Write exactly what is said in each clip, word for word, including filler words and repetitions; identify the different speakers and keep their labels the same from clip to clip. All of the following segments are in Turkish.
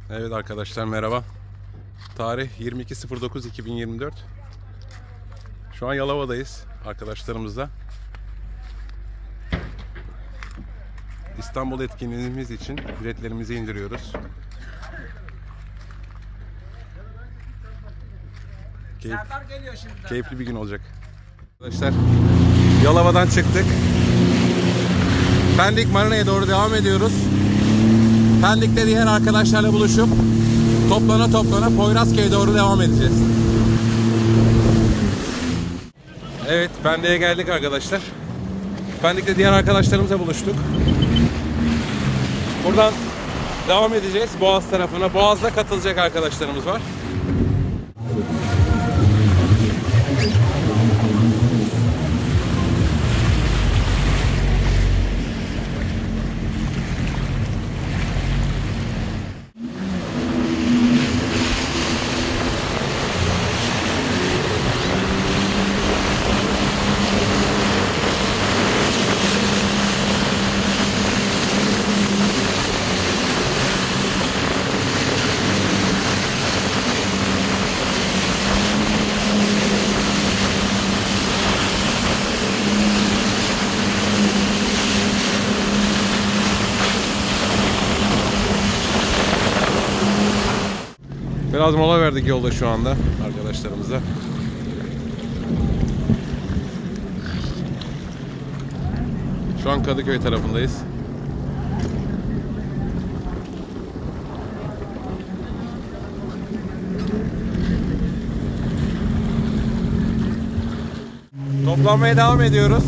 Speaker 1: Evet arkadaşlar, merhaba. Tarih yirmi iki sıfır dokuz iki bin yirmi dört. Şu an Yalova'dayız arkadaşlarımızla. İstanbul etkinliğimiz için biletlerimizi indiriyoruz. Keyif, keyifli bir gün olacak. Arkadaşlar, Yalova'dan çıktık. Pendik Marina'ya doğru devam ediyoruz. Pendik'te diğer arkadaşlarla buluşup toplana toplana Poyrazköy'e doğru devam edeceğiz. Evet, Pendik'e geldik arkadaşlar. Pendik'te diğer arkadaşlarımızla buluştuk. Buradan devam edeceğiz Boğaz tarafına. Boğaz'da katılacak arkadaşlarımız var. Biraz mola verdik yolda şu anda arkadaşlarımıza. Şu an Kadıköy tarafındayız. Toplanmaya devam ediyoruz.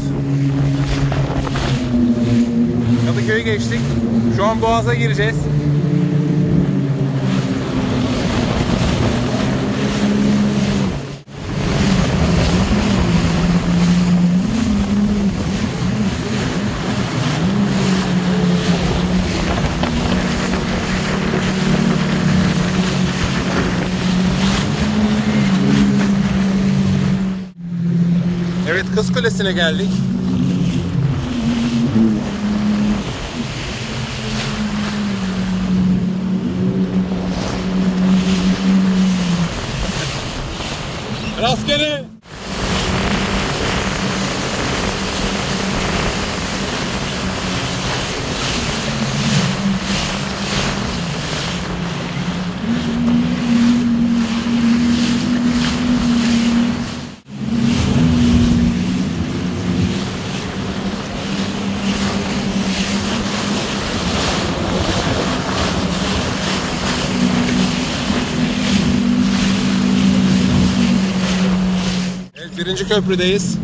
Speaker 1: Kadıköy'ü geçtik. Şu an Boğaz'a gireceğiz. Evet, Kız Kulesi'ne geldik. Rastgele. Birinci köprüdeyiz.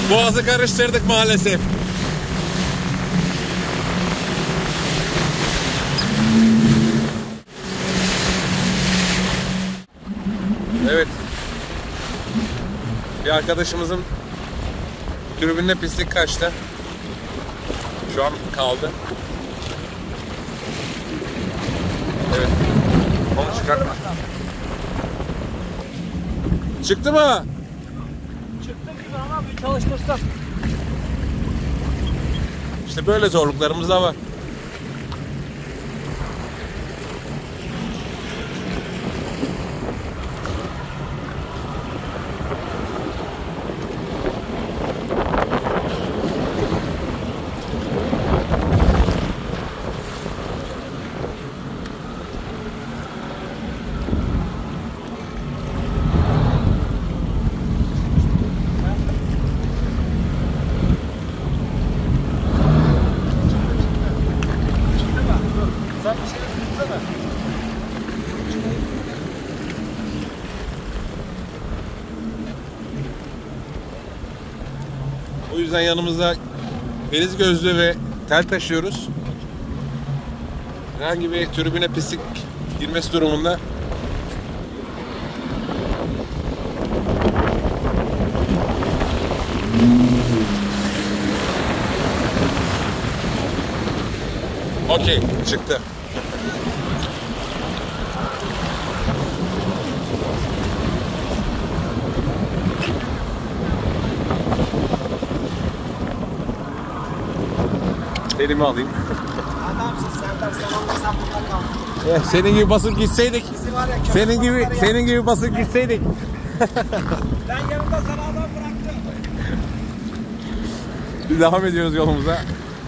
Speaker 1: Boğazı karıştırdık maalesef. Evet. Bir arkadaşımızın tribününe pislik kaçtı. Şu an kaldı. Evet. Onu çıkartma. Çıktı mı?
Speaker 2: Çıktı gibi ama bir çalıştırsam.
Speaker 1: İşte böyle zorluklarımız da var. O yüzden yanımızda deniz gözlüğü ve tel taşıyoruz. Herhangi bir tribüne pislik girmesi durumunda okey, çıktı. Elimi alayım.
Speaker 2: Adamsın Serdar, sen olmasan burada kal.
Speaker 1: Eh, senin gibi basıp gitseydik.
Speaker 2: Bizi var ya,
Speaker 1: Senin gibi
Speaker 2: köpek
Speaker 1: senin gibi basıp gitseydik.
Speaker 2: Ben yanımda sana adam bıraktım.
Speaker 1: Biz devam ediyoruz yolumuza.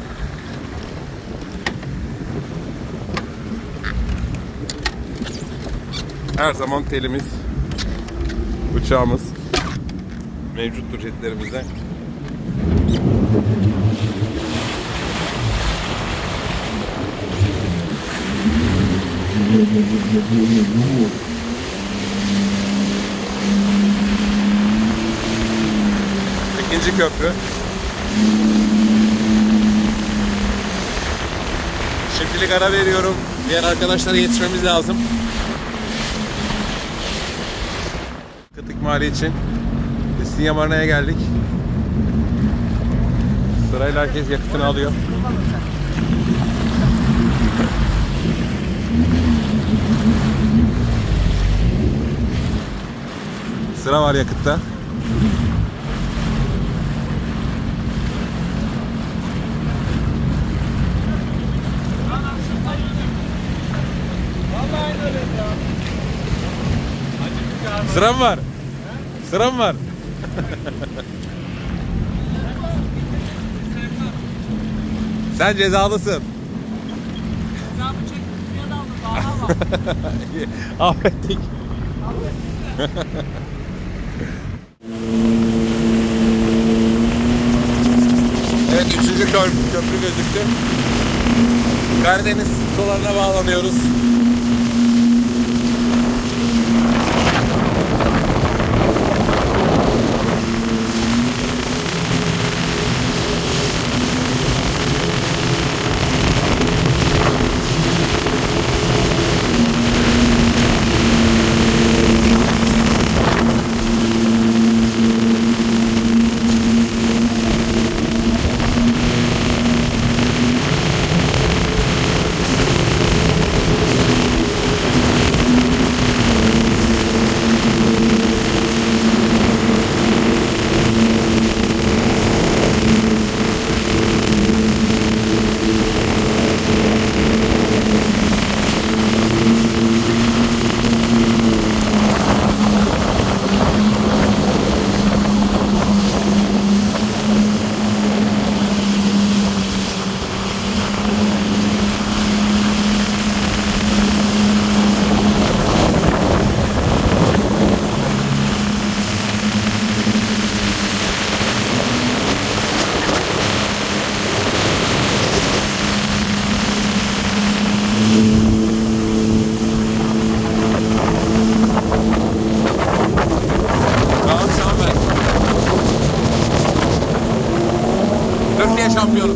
Speaker 1: Her zaman telimiz, bıçağımız mevcuttur jetlerimizde. İkinci köprü. Şimdilik ara veriyorum. Diğer arkadaşlara yetişmemiz lazım. Yakıt ikmali için İstinye Marina'ya geldik. Sırayla herkes yakıtını alıyor. Sıra var yakıtta. Sıram var. Sıram var. Sen cezalısın.
Speaker 2: Cezamı çektim, suya daldım, daha var.
Speaker 1: Affettik. Evet, üçüncü köprü, köprü gözüktü. Karadeniz sularına bağlanıyoruz. Türkiye şampiyonu.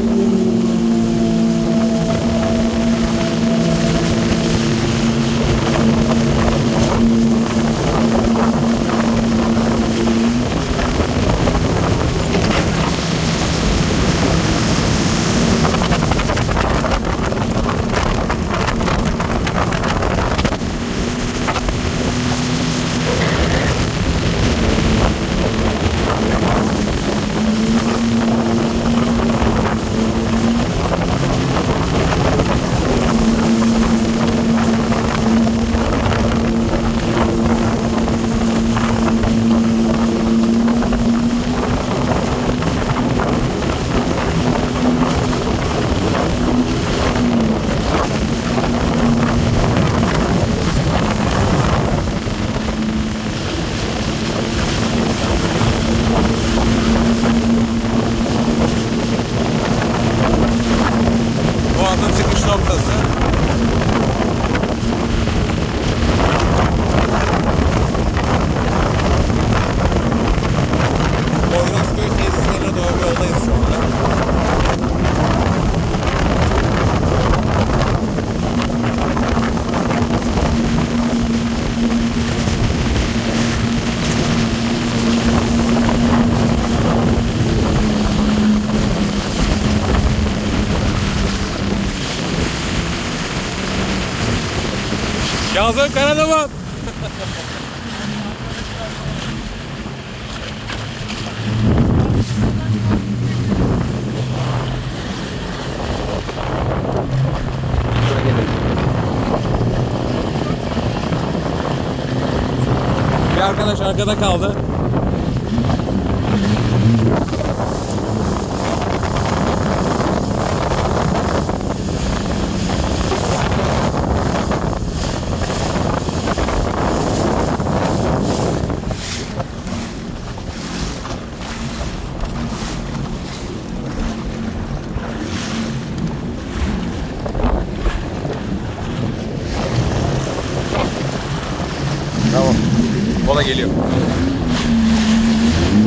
Speaker 1: Boğazın çıkış noktası. Poyrazköy tesislerine doğru yoldayız şu anda. Kazım Karaduman. Bir arkadaş arkada kaldı. Bravo. Mola geliyor.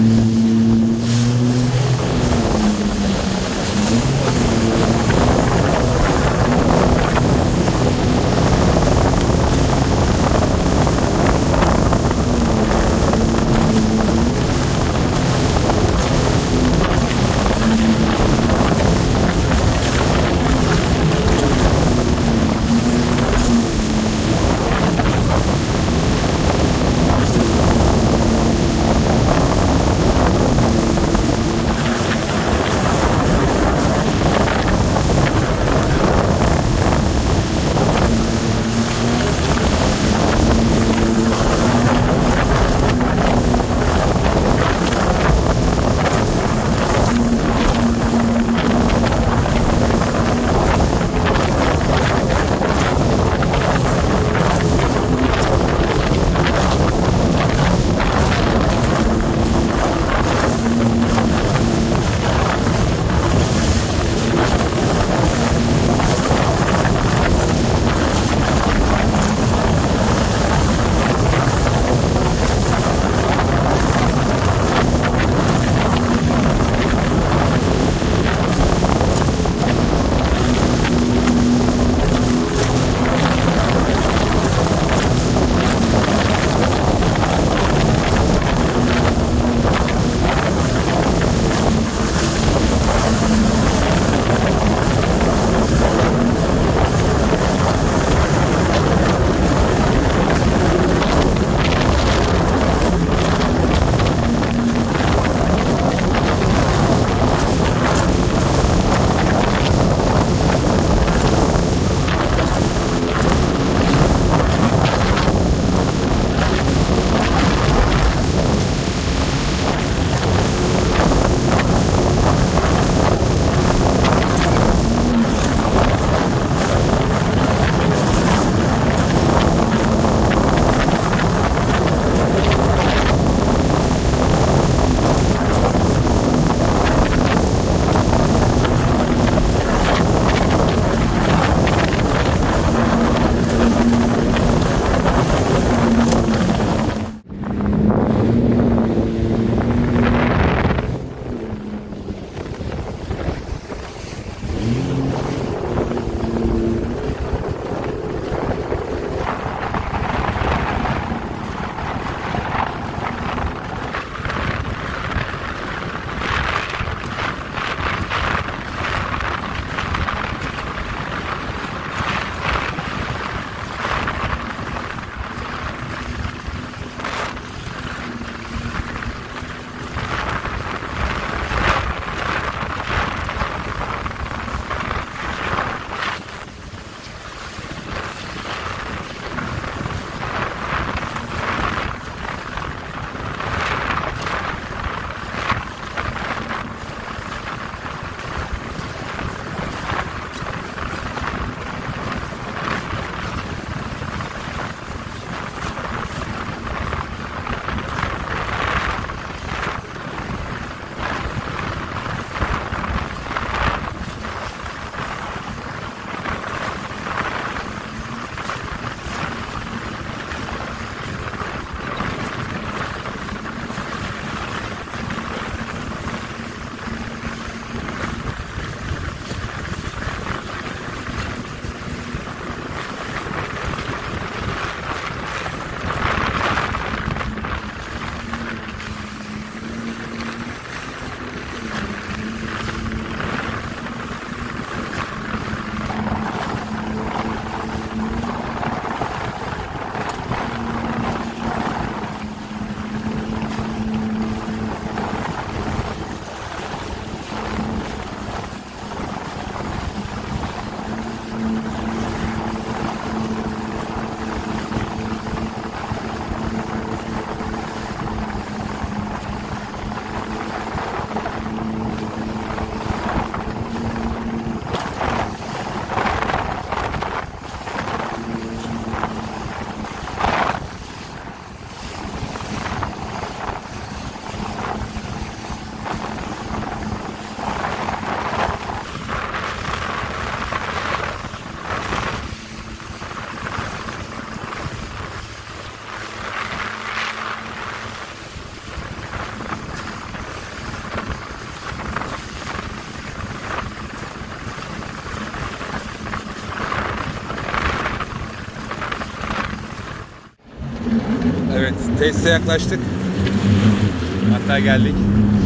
Speaker 1: Tesise yaklaştık. Hatta geldik.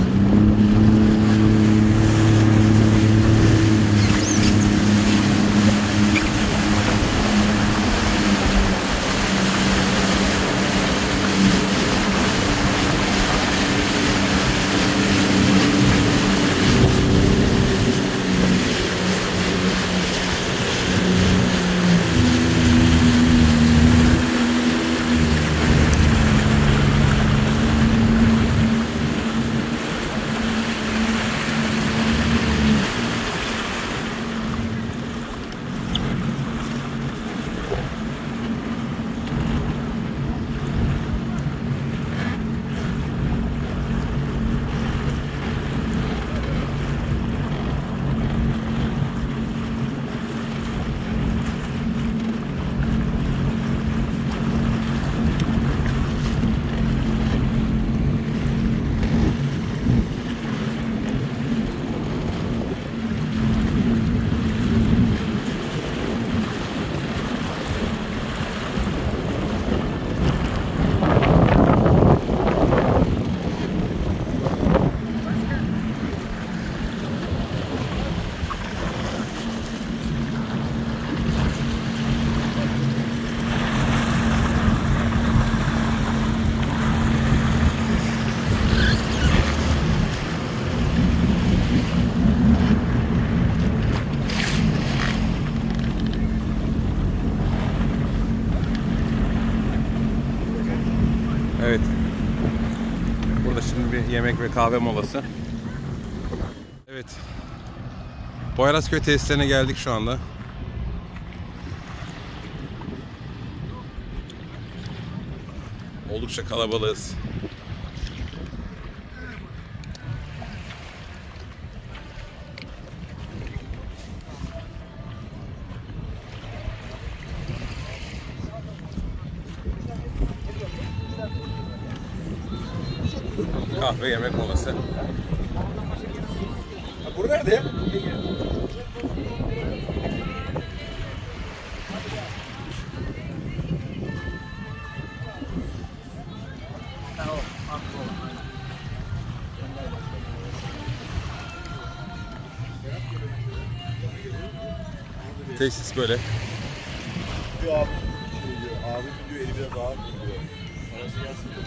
Speaker 1: Evet. Burada şimdi bir yemek ve kahve molası. Evet. Poyrazköy tesislerine geldik şu anda. Oldukça kalabalığız. Kahve yemek molası.
Speaker 2: Bu nerede?
Speaker 1: Tesis böyle.
Speaker 3: Diyor abi, şey diyor, abi diyor eli biraz ağır diyor. Parası gelsin diyor.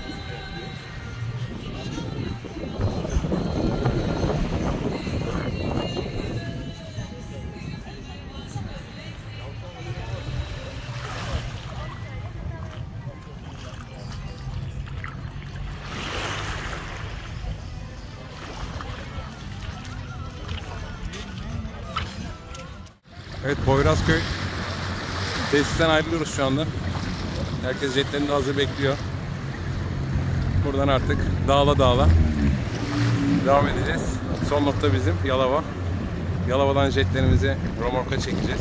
Speaker 1: Evet, Poyrazköy tesisten ayrılıyoruz şu anda. Herkes jetlerinde hazır bekliyor. Buradan artık dağla dağla devam edeceğiz. Son nokta bizim Yalova. Yalova'dan jetlerimizi romorka çekeceğiz.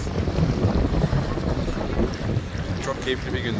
Speaker 1: Çok keyifli bir gündü.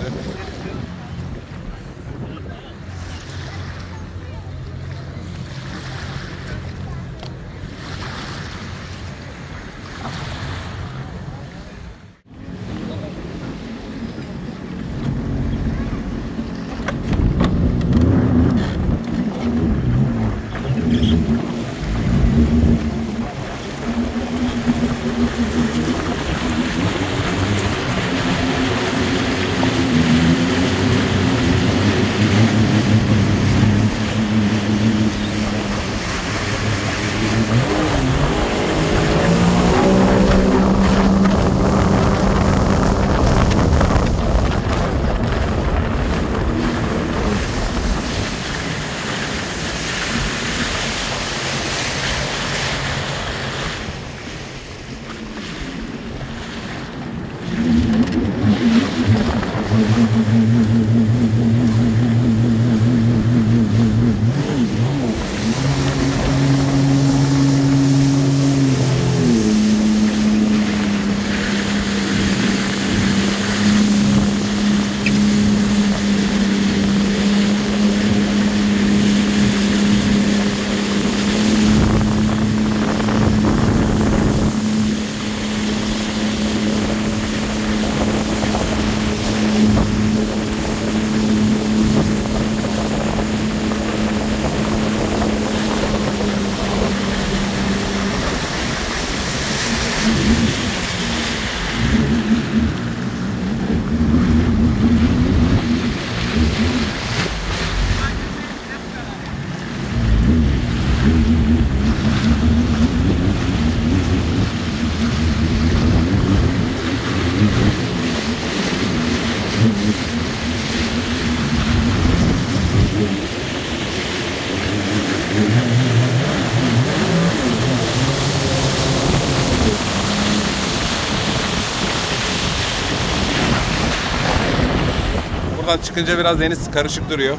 Speaker 1: Buradan çıkınca biraz deniz karışık duruyor.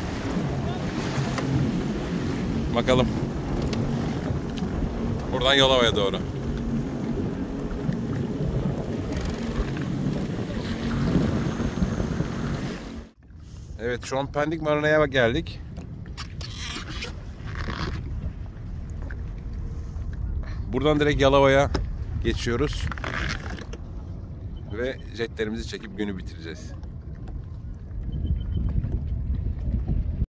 Speaker 1: Bakalım. Buradan Yalova'ya doğru. Evet, şu an Pendik Marina'ya geldik. Buradan direkt Yalova'ya geçiyoruz. Ve jetlerimizi çekip günü bitireceğiz.